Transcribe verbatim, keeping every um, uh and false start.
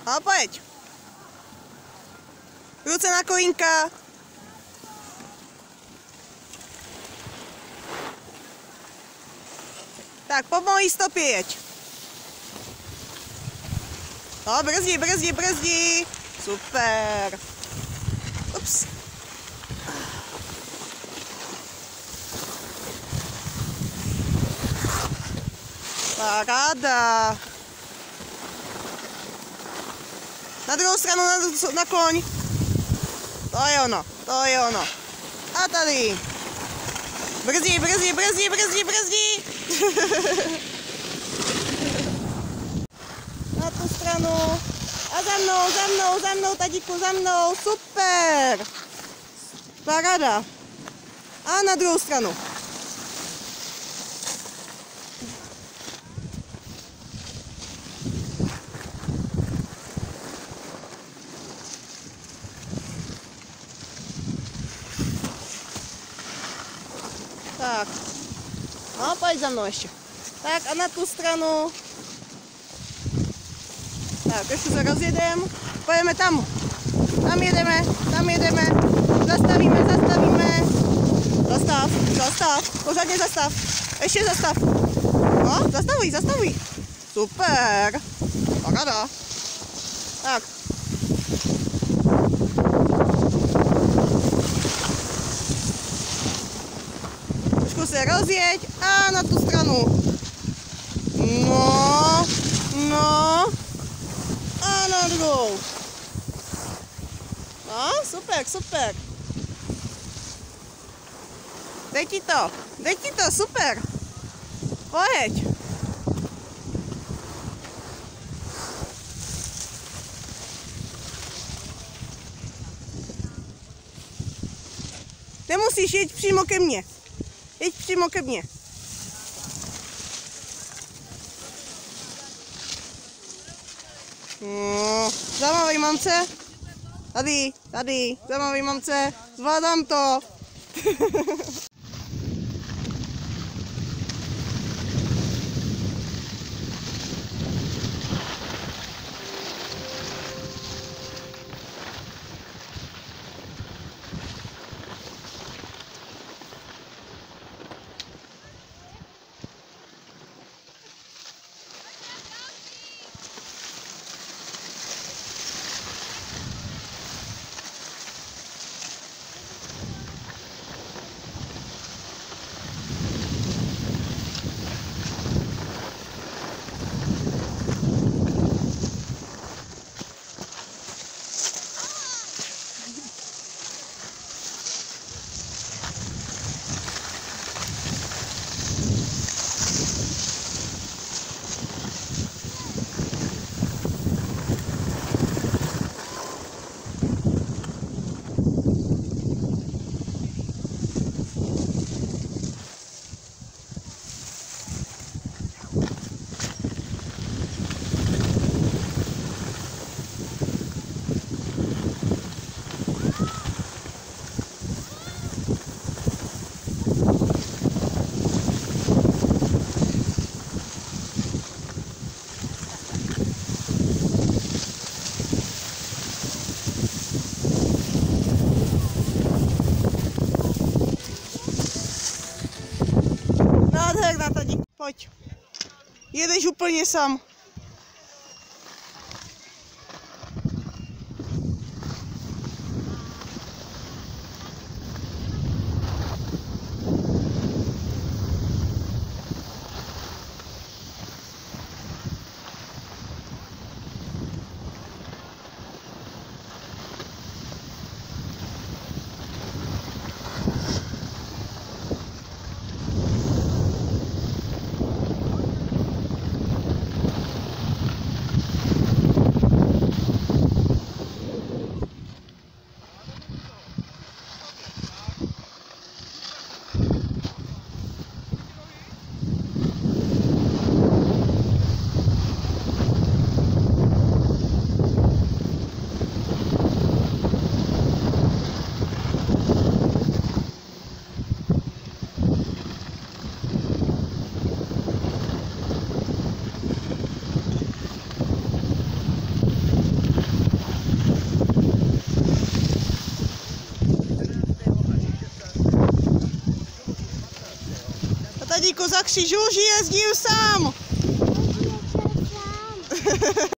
A pojď. Ruce na kolínka. Tak, pomalý stopy jeď. No, brzdí, brzdí, brzdí. Super. Ups. Paráda. Na druhou stranu na, na kloň. To je ono, to je ono. A tady. Brzdí, brzdí, brzdí, brzdí, brzdí. Na tu stranu. A za mnou, za mnou, za mnou, tatíku, za mnou. Super. Paráda. A na druhou stranu. Tak, no pojď za mnou ještě. Tak a na tu stranu. Tak, ještě se rozjedeme. Pojedeme tam. Tam jedeme, tam jedeme. Zastavíme, zastavíme. Zastav, zastav, pořádně zastav. Ještě zastav. No, zastavuj, zastavuj. Super. Paráda. Tak. Se rozjeď a na tu stranu. No, no a na druhou. No, super, super. Dej ti to, dej ti to, super. Pojeď. Nemusíš jít přímo ke mně. Jeď přímo ke mně. No, zamávej mamce. Tady, tady, zamávej mamce. Zvládám to. Nádherná, tady, pojď. Jedeš úplně sám. kozak si Žulži jezdil sám.